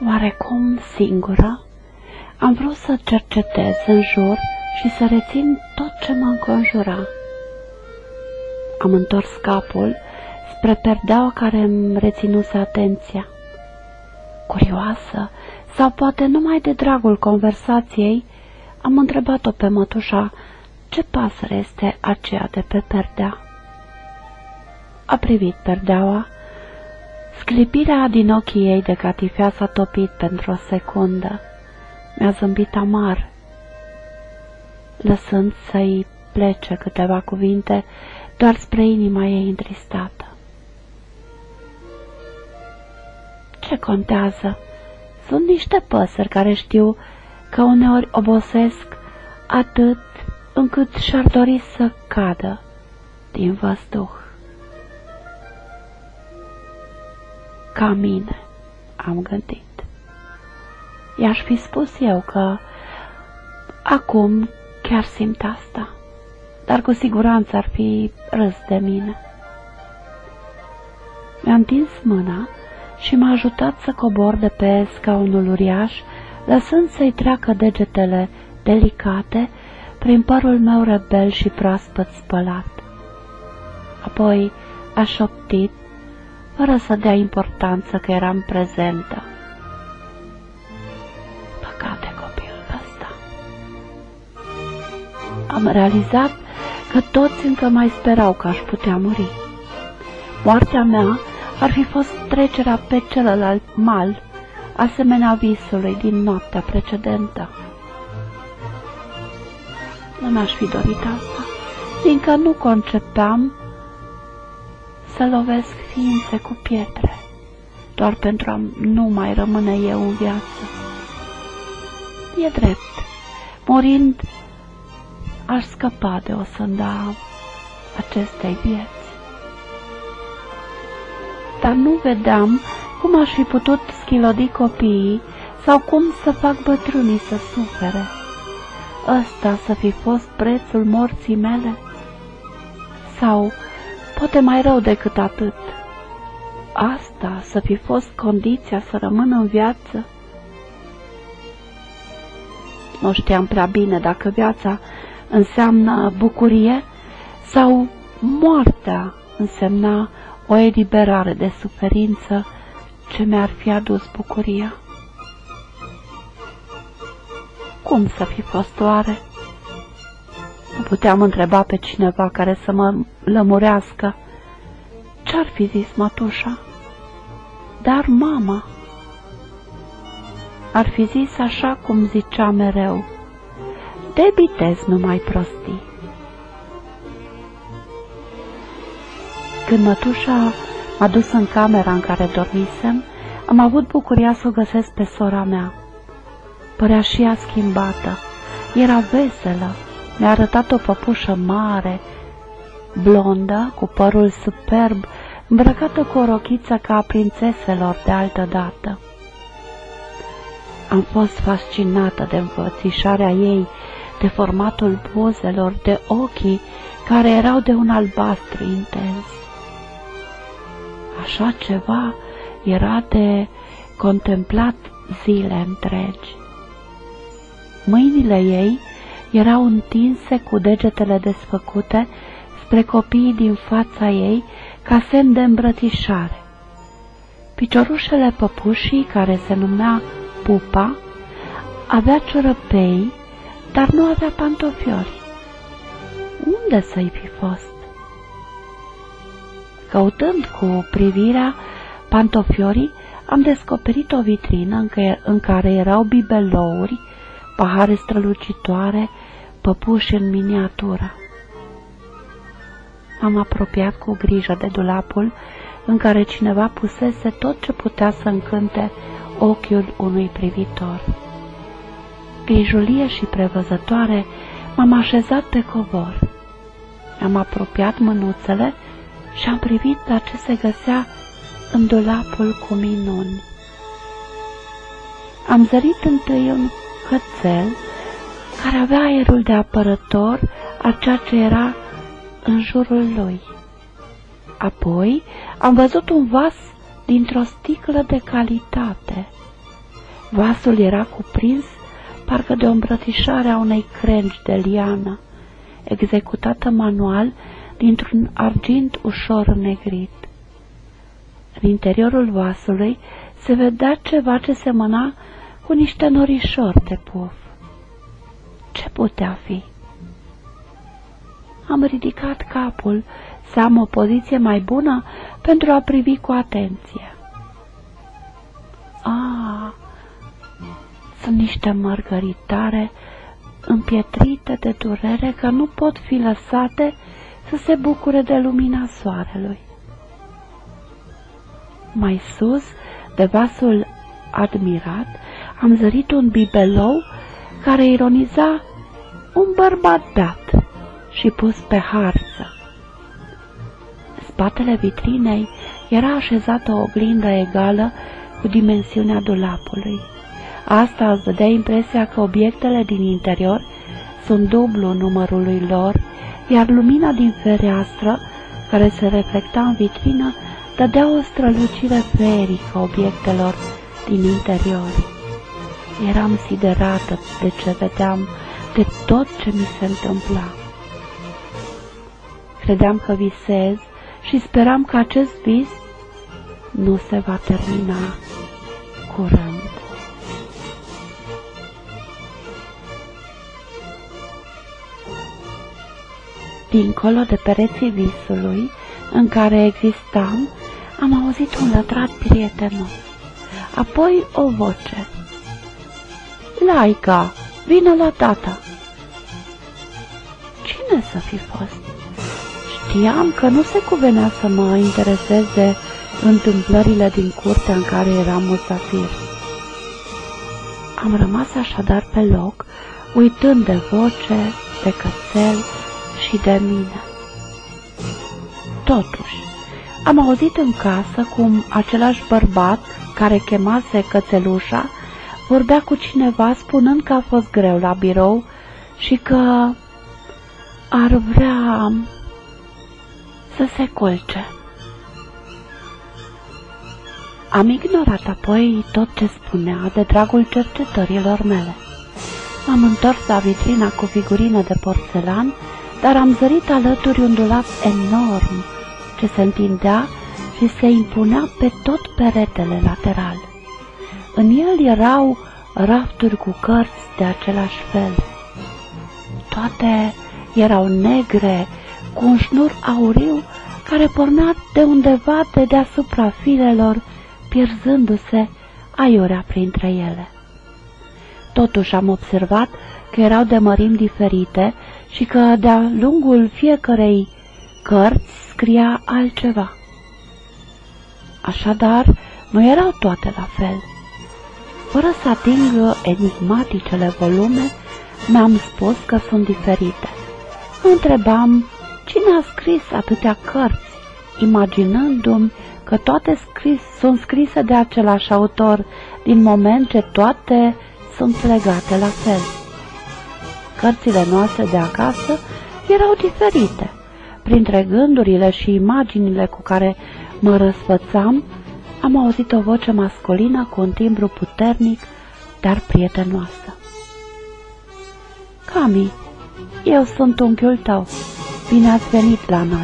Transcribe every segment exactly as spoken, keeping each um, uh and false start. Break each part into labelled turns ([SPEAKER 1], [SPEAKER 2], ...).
[SPEAKER 1] Oarecum singură, am vrut să cercetez în jur și să rețin tot ce mă înconjura. Am întors capul spre perdeaua care îmi reținuse atenția. Curioasă, sau poate numai de dragul conversației, am întrebat-o pe mătușa ce pasăre este aceea de pe perdea. A privit perdeaua. Sclipirea din ochii ei de catifea s-a topit pentru o secundă. Mi-a zâmbit amar, lăsând să-i plece câteva cuvinte doar spre inima ei întristată. Ce contează? Sunt niște păsări care știu că uneori obosesc atât încât și-ar dori să cadă din văzduh. Ca mine, am gândit. I-aș fi spus eu că acum chiar simt asta, dar cu siguranță ar fi râs de mine. Mi-a întins mâna și m-a ajutat să cobor de pe scaunul uriaș, lăsând să-i treacă degetele delicate prin părul meu rebel și proaspăt spălat. Apoi a șoptit, fără să dea importanță că eram prezentă. Păcate copilul ăsta. Am realizat că toți încă mai sperau că aș putea muri. Moartea mea ar fi fost trecerea pe celălalt mal, asemenea visului din noaptea precedentă. Nu mi-aș fi dorit asta, fiindcă nu concepeam să lovesc ființe cu pietre, doar pentru a nu mai rămâne eu în viață. E drept, murind, aș scăpa de o sânda acestei vieți. Dar nu vedeam cum aș fi putut schilodi copiii sau cum să fac bătrânii să sufere. Ăsta să fi fost prețul morții mele? Sau, poate mai rău decât atât, asta să fi fost condiția să rămân în viață? Nu știam prea bine dacă viața înseamnă bucurie sau moartea însemna o eliberare de suferință ce mi-ar fi adus bucuria. Cum să fi fost oare? Nu puteam întreba pe cineva care să mă lămurească. Ce-ar fi zis mătușa? Dar mama ar fi zis așa cum zicea mereu: debitez numai prostii. Când mătușa m-a dus în camera în care dormisem, am avut bucuria să o găsesc pe sora mea. Părea și ea schimbată, era veselă, mi-a arătat o păpușă mare, blondă, cu părul superb, îmbrăcată cu o rochiță ca a prințeselor de altă dată. Am fost fascinată de înfățișarea ei, de formatul buzelor, de ochii care erau de un albastru intens. Așa ceva era de contemplat zile întregi. Mâinile ei erau întinse cu degetele desfăcute spre copiii din fața ei ca semn de îmbrățișare. Piciorușele păpușii, care se numea Pupa, avea ciorăpei, dar nu avea pantofiori. Unde să-i fi fost? Căutând cu privirea pantofiorii, am descoperit o vitrină în care erau bibelouri, pahare strălucitoare, păpuși în miniatură. M-am apropiat cu grijă de dulapul în care cineva pusese tot ce putea să încânte ochiul unui privitor. Grijulie și prevăzătoare, m-am așezat pe covor. Am apropiat mânuțele și am privit la ce se găsea în dulapul cu minuni. Am zărit întâi un cățel care avea aerul de apărător a ceea ce era în jurul lui. Apoi am văzut un vas dintr-o sticlă de calitate, Vasul era cuprins parcă de o îmbrățișare a unei crengi de liană, executată manual dintr-un argint ușor înnegrit. În interiorul vasului se vedea ceva ce semăna cu niște norișori de puf. Ce putea fi? Am ridicat capul să am o poziție mai bună pentru a privi cu atenție. Ah, sunt niște mărgăritare împietrite de durere că nu pot fi lăsate să se bucure de lumina soarelui. Mai sus, de vasul admirat, am zărit un bibelou care ironiza un bărbat beat și pus pe harță. În spatele vitrinei era așezată o oglindă egală cu dimensiunea dulapului. Asta îți dădea impresia că obiectele din interior sunt dublu numărului lor, iar lumina din fereastră, care se reflecta în vitrină, dădea o strălucire feerică obiectelor din interior. Eram siderată de ce vedeam, de tot ce mi se întâmpla. Credeam că visez și speram că acest vis nu se va termina curând. Dincolo de pereții visului, în care existam, am auzit un lătrat prietenos, apoi o voce. Laica, vină la tata! Cine să fi fost? Știam că nu se cuvenea să mă interesez de întâmplările din curtea în care eram musafir. Am rămas așadar pe loc, uitând de voce, de cățel și de mine. Totuși, am auzit în casă cum același bărbat care chemase cățelușa vorbea cu cineva spunând că a fost greu la birou și că ar vrea să se culce. Am ignorat apoi tot ce spunea de dragul cercetărilor mele. M-am întors la vitrina cu figurină de porțelan, dar am zărit alături un dulap enorm ce se întindea și se impunea pe tot peretele lateral. În el erau rafturi cu cărți de același fel. Toate erau negre, cu un șnur auriu care pornea de undeva de deasupra firelor, pierzându-se aiurea printre ele. Totuși am observat că erau de mărimi diferite și că de-a lungul fiecărei cărți scria altceva. Așadar, nu erau toate la fel. Fără să ating enigmaticele volume, mi-am spus că sunt diferite. Întrebam cine a scris atâtea cărți, imaginându-mi că toate scris, sunt scrise de același autor, din moment ce toate sunt legate la fel. Cărțile noastre de acasă erau diferite. Printre gândurile și imaginile cu care mă răsfățam, am auzit o voce masculină cu un timbru puternic, dar prietenoasă. Cami, eu sunt unchiul tău. Bine ați venit la noi.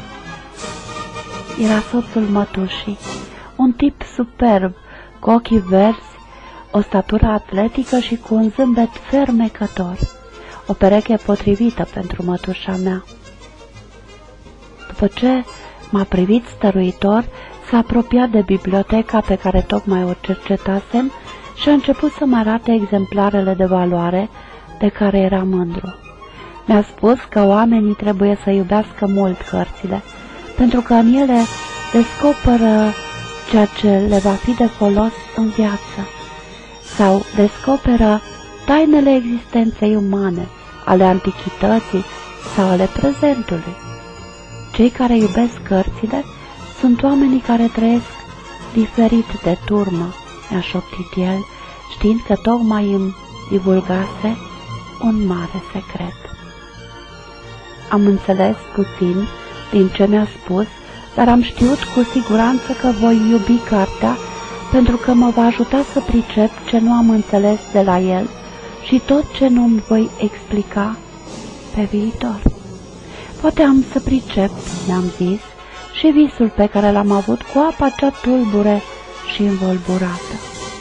[SPEAKER 1] Era soțul mătușii, un tip superb, cu ochii verzi, o statură atletică și cu un zâmbet fermecător, o pereche potrivită pentru mătușa mea. După ce m-a privit stăruitor, s-a apropiat de biblioteca pe care tocmai o cercetasem și a început să-mi arate exemplarele de valoare de care era mândru. Mi-a spus că oamenii trebuie să iubească mult cărțile, pentru că în ele descoperă ceea ce le va fi de folos în viață, sau descoperă tainele existenței umane, ale antichității sau ale prezentului. Cei care iubesc cărțile sunt oamenii care trăiesc diferit de turmă, mi-a șoptit el, știind că tocmai îmi divulgase un mare secret. Am înțeles puțin din ce mi-a spus, dar am știut cu siguranță că voi iubi cartea pentru că mă va ajuta să pricep ce nu am înțeles de la el și tot ce nu-mi voi explica pe viitor. Poate am să pricep, mi-am zis, și visul pe care l-am avut cu apa cea tulbure și învolburată.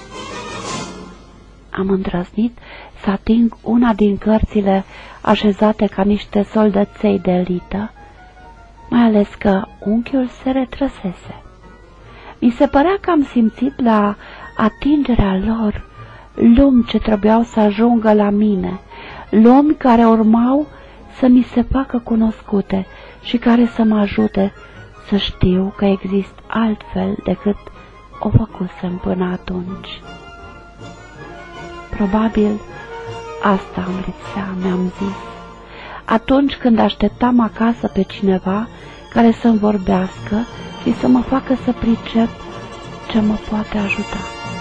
[SPEAKER 1] Am îndrăznit să ating una din cărțile așezate ca niște soldăței de elită, mai ales că unchiul se retrăsese. Mi se părea că am simțit la atingerea lor lumi ce trebuiau să ajungă la mine, lumi care urmau să mi se facă cunoscute și care să mă ajute să știu că există altfel decât o făcusem până atunci. Probabil asta îmi lipsea, mi-am zis, atunci când așteptam acasă pe cineva care să-mi vorbească și să mă facă să pricep ce mă poate ajuta.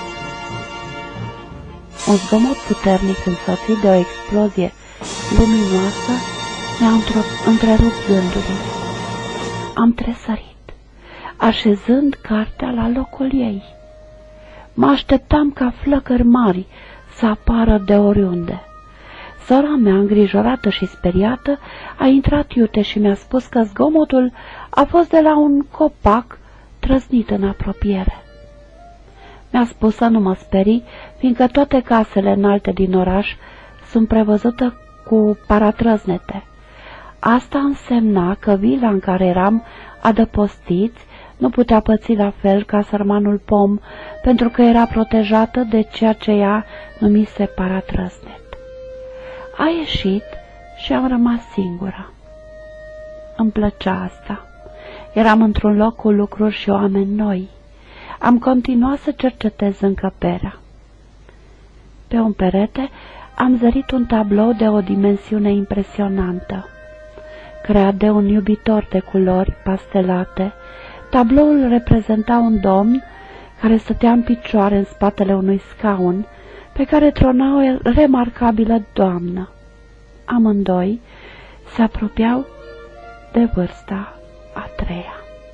[SPEAKER 1] Un zgomot puternic însoțit de o explozie luminoasă mi-a întrerupt gândurile. Am tresărit, așezând cartea la locul ei. Mă așteptam ca flăcări mari să apară de oriunde. Sora mea, îngrijorată și speriată, a intrat iute și mi-a spus că zgomotul a fost de la un copac trăsnit în apropiere. Mi-a spus să nu mă sperii, fiindcă toate casele înalte din oraș sunt prevăzute cu paratrăznete. Asta însemna că vila în care eram adăpostiți nu putea păți la fel ca sărmanul pom, pentru că era protejată de ceea ce ea numise paratrăsnet. A ieșit și am rămas singură. Îmi plăcea asta. Eram într-un loc cu lucruri și oameni noi. Am continuat să cercetez încăperea. Pe un perete am zărit un tablou de o dimensiune impresionantă. Creat de un iubitor de culori pastelate, tabloul reprezenta un domn care stătea în picioare în spatele unui scaun, pe care trona o remarcabilă doamnă. Amândoi se apropiau de vârsta a treia.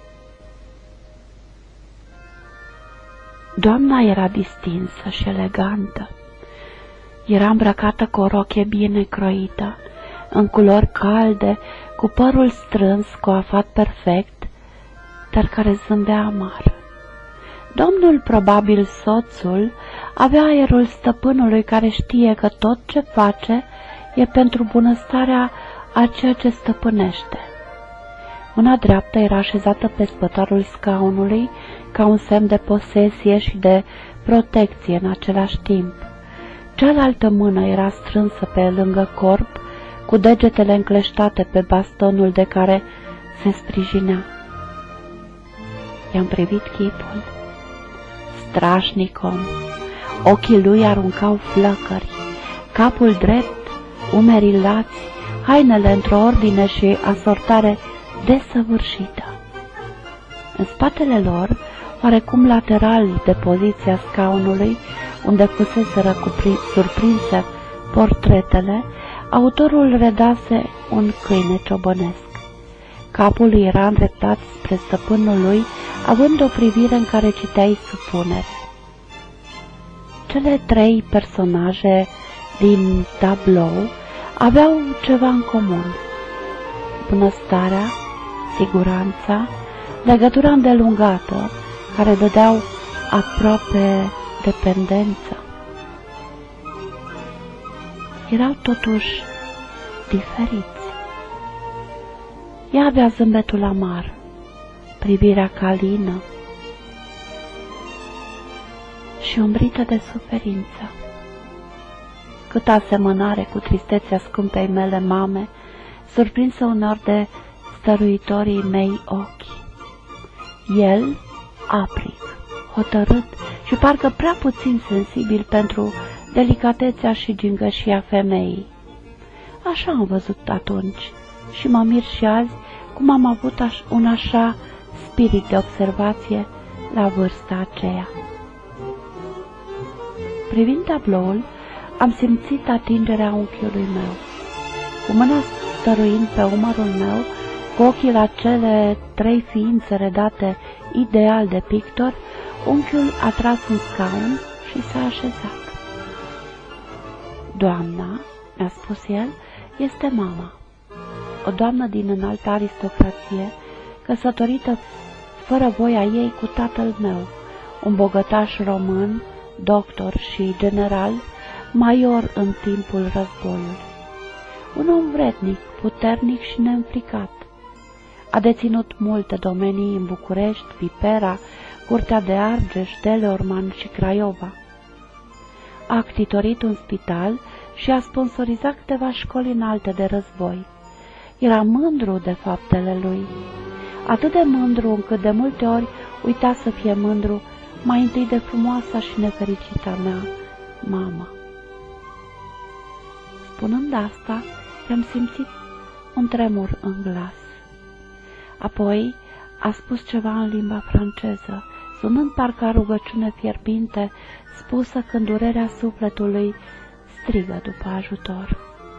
[SPEAKER 1] Doamna era distinsă și elegantă. Era îmbrăcată cu o rochie bine croită, în culori calde, cu părul strâns, coafat perfect, dar care zâmbea amar. Domnul, probabil soțul, avea aerul stăpânului care știe că tot ce face e pentru bunăstarea a ceea ce stăpânește. Mâna dreaptă era așezată pe spătarul scaunului ca un semn de posesie și de protecție în același timp. Cealaltă mână era strânsă pe lângă corp, cu degetele încleștate pe bastonul de care se sprijinea. I-am privit chipul. Strașnic om. Ochii lui aruncau flăcări, capul drept, umerii lați, hainele într-o ordine și asortare desăvârșită. În spatele lor, oarecum lateral de poziția scaunului, unde fuseseră surprinse portretele, autorul redase un câine ciobănesc. Capul lui era îndreptat spre stăpânul lui, având o privire în care citeai supunere. Cele trei personaje din tablou aveau ceva în comun: bunăstarea, siguranța, legătura îndelungată, care dădeau aproape dependență. Erau totuși diferiți. Ea avea zâmbetul amar, privirea calină și umbrită de suferință. Cât asemănare cu tristețea scumpei mele mame, surprinsă uneori de stăruitorii mei ochi. El, aprig, hotărât și parcă prea puțin sensibil pentru delicatețea și gingășia femeii. Așa am văzut atunci și mă mir și azi cum am avut aș, un așa spirit de observație la vârsta aceea. Privind tabloul, am simțit atingerea unchiului meu. Cu mâna stăruind pe umărul meu, cu ochii la cele trei ființe redate ideal de pictor, Unchiul a tras un scaun și s-a așezat. Doamna, mi-a spus el, este mama. O doamnă din înaltă aristocrație, căsătorită fără voia ei cu tatăl meu, un bogătaș român, doctor și general, major în timpul războiului. Un om vrednic, puternic și neînfricat. A deținut multe domenii în București, Pipera, Curtea de Argeș, Teleorman și Craiova. A actitorit un spital și a sponsorizat câteva școli înalte de război. Era mândru de faptele lui, atât de mândru încât de multe ori uita să fie mândru mai întâi de frumoasa și nefericita mea mamă. Spunând asta, i-am simțit un tremur în glas. Apoi a spus ceva în limba franceză, sunând parcă rugăciune fierbinte, spusă când durerea sufletului strigă după ajutor.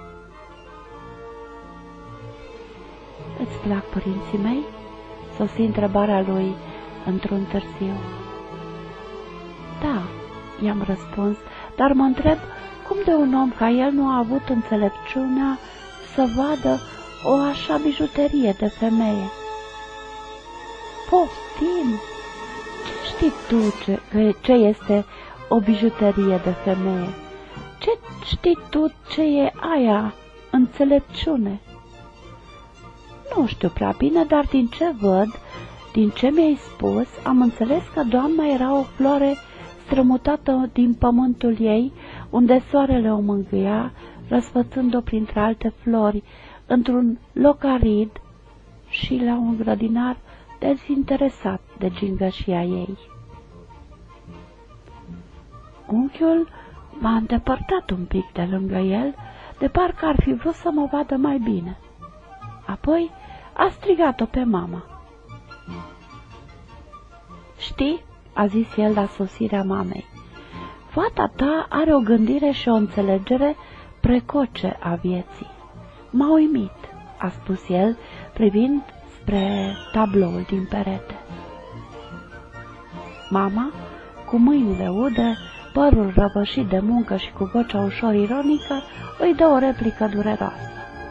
[SPEAKER 1] Îți plac părinții mei? Sosi întrebarea lui într-un târziu. Da, i-am răspuns, dar mă întreb cum de un om ca el nu a avut înțelepciunea să vadă o așa bijuterie de femeie. Poftim! Ce știi tu ce, ce este o bijuterie de femeie? Ce știi tu ce e aia înțelepciune? Nu știu prea bine, dar din ce văd, din ce mi-ai spus, am înțeles că doamna era o floare strămutată din pământul ei, unde soarele o mângâia, răsfățând-o printre alte flori, într-un loc arid și la un grădinar dezinteresat de gingășia ei. Unchiul m-a îndepărtat un pic de lângă el, de parcă ar fi vrut să mă vadă mai bine. Apoi a strigat-o pe mama. Știi, a zis el la sosirea mamei, fata ta are o gândire și o înțelegere precoce a vieții. M-a uimit, a spus el, privind spre tabloul din perete. Mama, cu mâinile ude, părul răvășit de muncă și cu vocea ușor ironică, îi dă o replică dureroasă.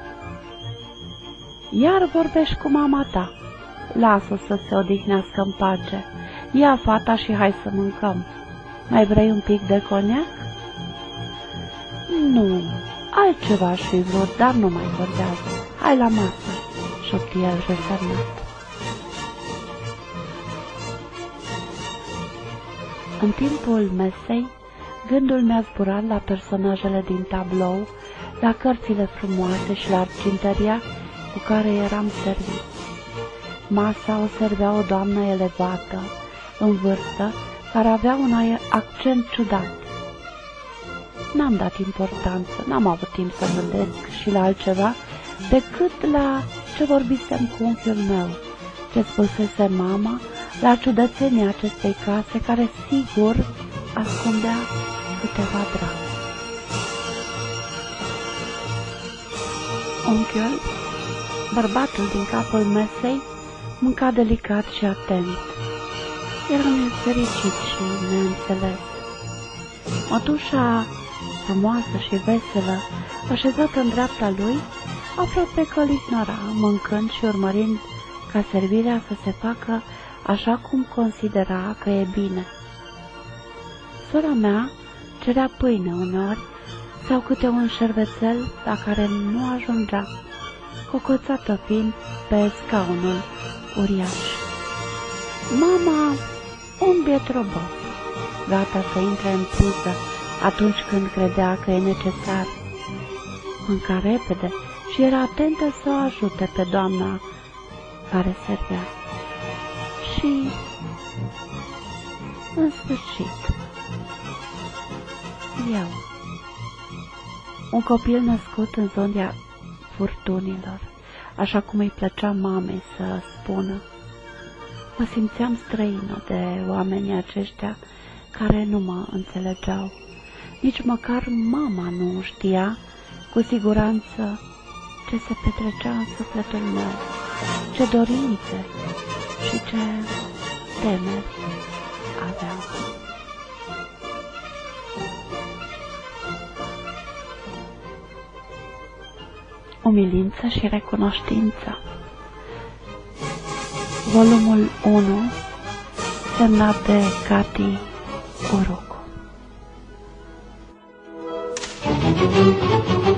[SPEAKER 1] Iar vorbești cu mama ta. Lasă-o să se odihnească în pace. Ia fata și hai să mâncăm. Mai vrei un pic de coniac? Nu, altceva aș fi vrut, dar nu mai vorbează. Hai la masă, șopti el resemnat. În timpul mesei, gândul mi-a zburat la personajele din tablou, la cărțile frumoase și la arginteria cu care eram servit. Masa o servea o doamnă elevată, în vârstă, care avea un accent ciudat. N-am dat importanță, n-am avut timp să gândesc și la altceva decât la ce vorbisem cu unchiul meu, ce spusese mama, la ciudățenia acestei case care sigur ascundea câteva drame. Unchiul, bărbatul din capul mesei, mânca delicat și atent. Era nefericit și neînțeles. Mătușa frumoasă și veselă, așezată în dreapta lui, aproape că îl ignora, mâncând și urmărind ca servirea să se facă așa cum considera că e bine. Sora mea cerea pâine uneori sau câte un șervețel la care nu ajungea, cocoțată fiind pe scaunul uriaș. Mama, un biet robot, gata să intre în priză atunci când credea că e necesar. Mânca repede și era atentă să o ajute pe doamna care servea. Și, în sfârșit, eu, un copil născut în zona furtunilor, așa cum îi plăcea mamei să spună, mă simțeam străină de oamenii aceștia care nu mă înțelegeau. Nici măcar mama nu știa cu siguranță ce se petrecea în sufletul meu, ce dorințe și ce temeri aveau. Umilință și recunoștință. Volumul unu, semnat de Cati Urucu.